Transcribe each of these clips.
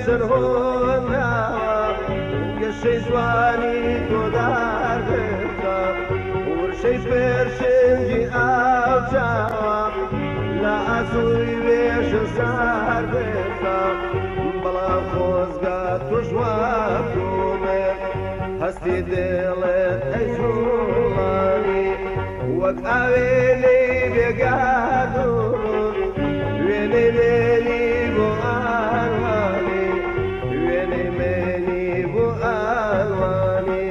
چەند هۆناوە گەشەی جوانی تۆدار بێتە ورشەی فێرشنگی ئاوچاوە لە ئاسووی وێژە سار بێتە بەڵام خۆزگا توش واتومێ هەستی دێڵێت ئەی جوڵانی وەک ئاوێنەی بێگادوڕ وێنەی مێنی بۆ ئاوانی وێنەی مێنی بۆ ئاوانی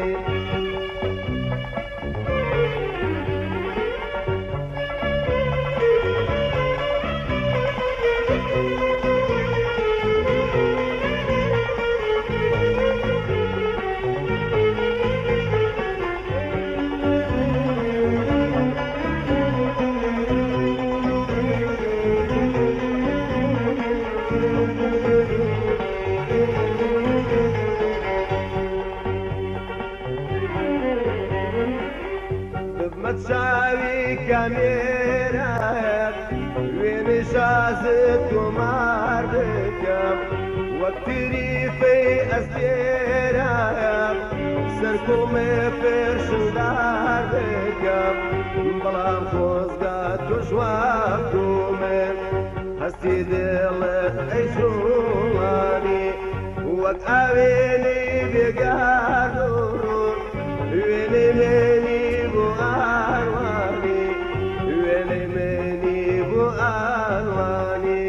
چاوی کامێرایەک وێنەی شازت تۆمار بکەم وەک تریفەی ئەستێرایەک سەرکۆمێ پێشدار بکەم بەڵام خۆزگا تۆش واتومێ هەستی دێڵێت ئەی جوڵانی وەک ئاوێنەی بێگادوڕ وێنەی مێنی بۆ ئاوانی وێنەی مێنی بۆ ئاوانی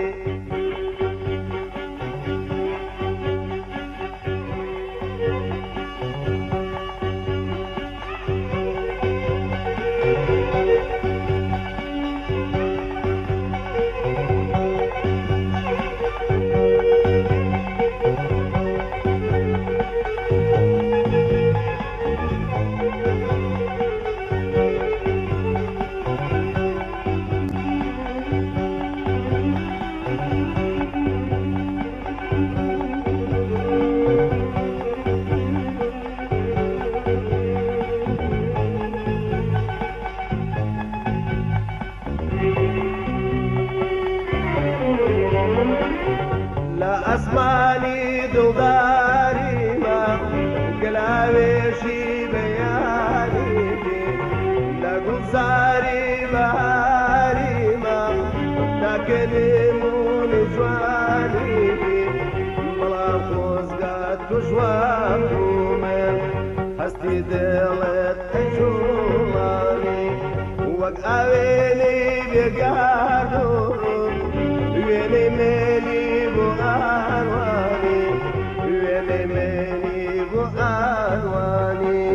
ئەسمانی دڵداریمە گەلاوێژی بەیانیبی لە گوڵزاری بەهاریمە تاکەنێمونی جوانیبی بەڵام خۆزگا توش واتومێ هەستی دێڵێت ئەی جوڵانی وەک ئاوێنەی بێگادوڕ وێنەی مێنی بۆ ئاوانی وێنەی مێنی بۆ ئاوانی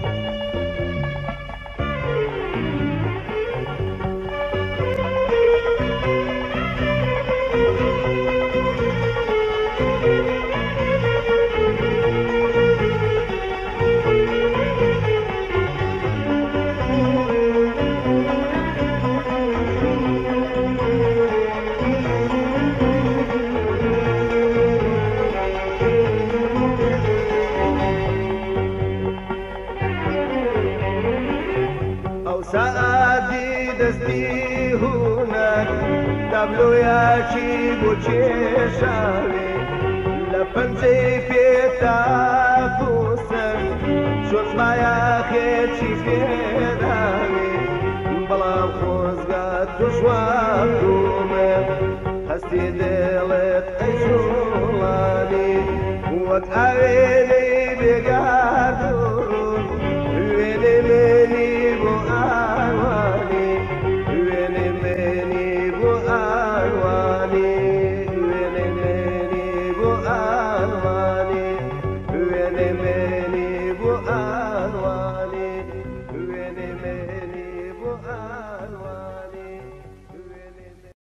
سعادی دەستی هوونەر دابلۆیاکی بۆ کێشاوێ لە پەنجەی پێتاپوسەر شۆزمایە خێرچی پێداوێ بەڵام خۆزگا توش واتومێ هەستی دێڵێت ئەی جوڵانی وەک ئاوێنەی بێگادوڕ وێنەی مێنی بۆ ئاوانی وێنەی مێنی بۆ ئاوانی وێنەی مێنی بۆ ئاوانی وێنەی مێنی بۆ ئاوانی وێنەی مێنی بۆ ئاوانی